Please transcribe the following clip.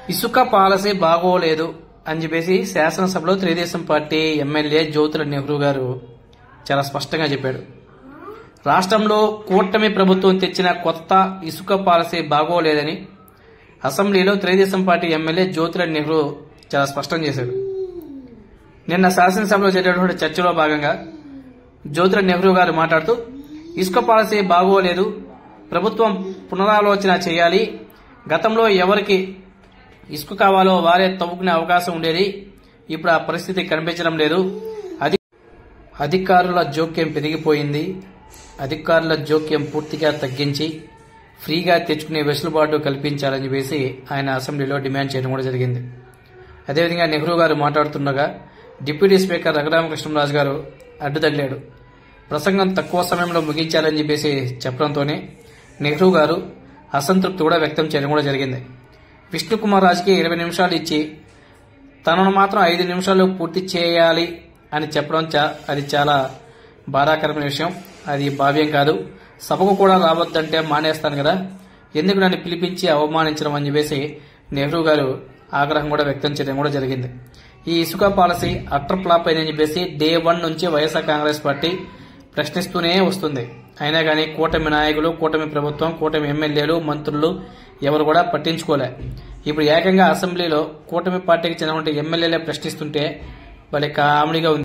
ఇసుక పాలసీ బాగోలేదు అని చెప్పేసి శాసనసభలో తెలుగుదేశం పార్టీ ఎమ్మెల్యే జ్యోతుల నెహ్రూ గారు చాలా స్పష్టంగా చెప్పాడు. రాష్ట్రంలో కూటమి ప్రభుత్వం తెచ్చిన కొత్త ఇసుక పాలసీ బాగోలేదని అసెంబ్లీలో తెలుగుదేశం పార్టీ ఎమ్మెల్యే జ్యోతుల నెహ్రూ చాలా స్పష్టం చేశాడు. నిన్న శాసనసభలో జరిగినటువంటి చర్చలో భాగంగా జ్యోతుల నెహ్రూ గారు మాట్లాడుతూ ఇసుక పాలసీ బాగోలేదు, ప్రభుత్వం పునరాలోచన చేయాలి, గతంలో ఎవరికి ఇసుక కావాలో వారే తవ్వుకునే అవకాశం ఉండేది, ఇప్పుడు ఆ పరిస్థితి కనిపించడం లేదు, అధికారుల జోక్యం పెరిగిపోయింది, అధికారుల జోక్యం పూర్తిగా తగ్గించి ఫ్రీగా తెచ్చుకునే వెసులుబాటు కల్పించాలని చెప్పేసి ఆయన అసెంబ్లీలో డిమాండ్ చేయడం కూడా జరిగింది. అదేవిధంగా నెహ్రూ గారు మాట్లాడుతుండగా డిప్యూటీ స్పీకర్ రఘురామకృష్ణరాజు గారు అడ్డుతగిలాడు. ప్రసంగం తక్కువ సమయంలో ముగించాలని చెప్పేసి చెప్పడంతోనే నెహ్రూ గారు అసంతృప్తి కూడా వ్యక్తం చేయడం కూడా జరిగింది. విష్ణుకుమార్ రాజుకి 20 నిమిషాలు ఇచ్చి తనను మాత్రం 5 నిమిషాలు పూర్తి చేయాలి అని చెప్పడం అది చాలా బాధాకరమైన విషయం, అది భావ్యం కాదు, సభకు కూడా రావద్దంటే మానేస్తాను కదా, ఎందుకు నన్ను పిలిపించి అవమానించడం అని చెప్పేసి నెహ్రూ గారు ఆగ్రహం కూడా వ్యక్తం చేయడం కూడా జరిగింది. ఈ ఇసుక పాలసీ అట్టర్ ఫ్లాప్ అయిందని చెప్పేసి డే 1 నుంచి వైఎస్ఆర్ కాంగ్రెస్ పార్టీ ప్రశ్నిస్తూనే వస్తుంది. అయినా కానీ కూటమి నాయకులు, కూటమి ప్రభుత్వం, కూటమి ఎమ్మెల్యేలు, మంత్రులు ఎవరు కూడా పట్టించుకోలే. ఇప్పుడు ఏకంగా అసెంబ్లీలో కూటమి పార్టీకి చెందిన ఎమ్మెల్యేలే ప్రశ్నిస్తుంటే భలే కామెడీగా ఉంది.